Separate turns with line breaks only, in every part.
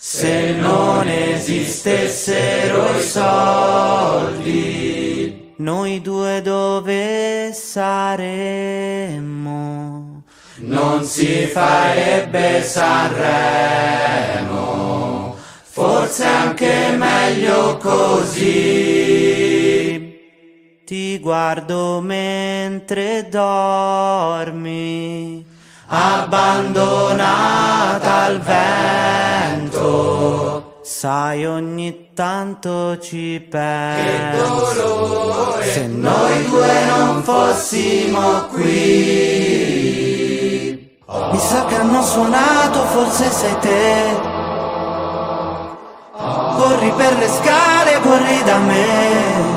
Se non esistessero i soldi, noi due dove saremmo? Non si farebbe Sanremo, forse anche meglio così. Ti guardo mentre dormi, abbandonata al vento. Sai, ogni tanto ci penso, che dolore, se noi due non fossimo qui. Mi sa che hanno suonato, forse sei te. Corri per le scale, corri da me.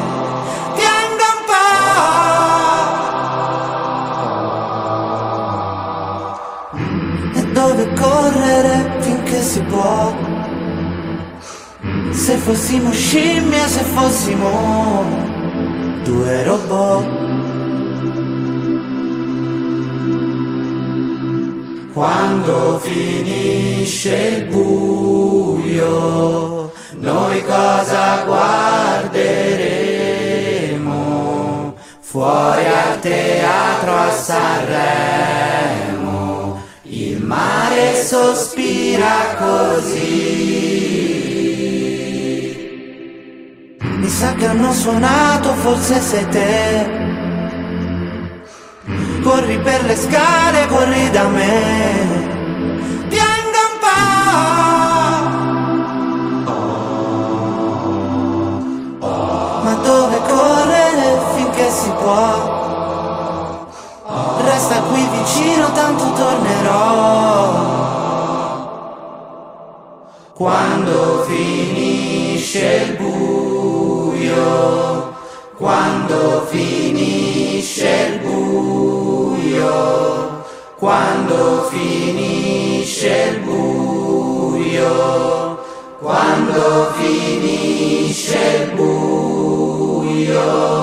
Dove correre finché si può? Se fossimo scimmie, se fossimo due robot. Quando finisce il buio, noi cosa guarderemo? Fuori al teatro a Sanremo, il mare sospira così. Mi sa che hanno suonato, forse sei te. Corri per le scale, corri da me. Pianga un po'. Ma dove correre finché si può? Resta qui vicino, tanto tornerò. Quando finisce il buio, quando finisce il buio, quando finisce il buio, quando finisce il buio.